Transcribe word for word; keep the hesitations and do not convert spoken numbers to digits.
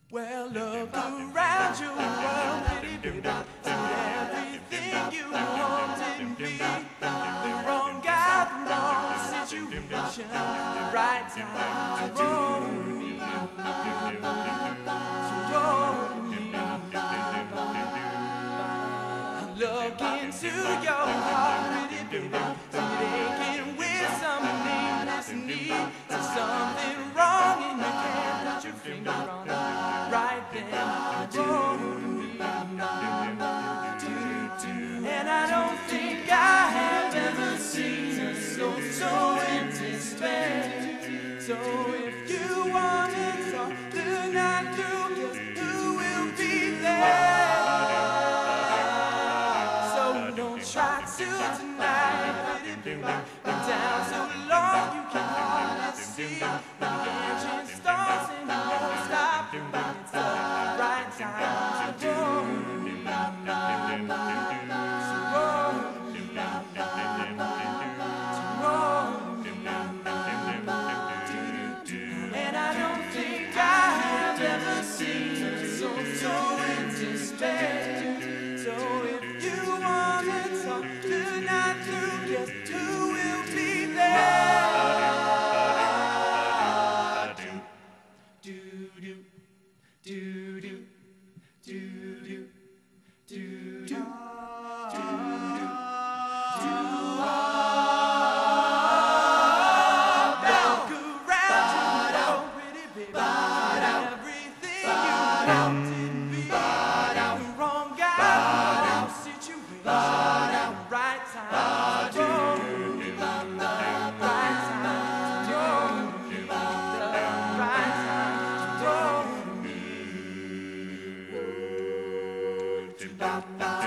Well, look around your world, pretty baby. Did everything you wanted to be. The wrong guy, the wrong situation, the right time to roll me. So roll me. Look into your heart, pretty baby. See it aching with some nameless need. There's something wrong and you can't put your finger on it. Right then, roll me. And I don't think I have ever seen a soul so in despair. So if you want to talk the night through, guess who will be there? So don't try to tonight, pretty baby. Been down so long you can hardly see. When the engine starts and you won't stop, it's the right time to roll me. So roll me. To roll me. And I don't think I have ever seen a soul so in despair. So if you want to talk the night through, guess who will be there? Do do do do do do do do do. Bye.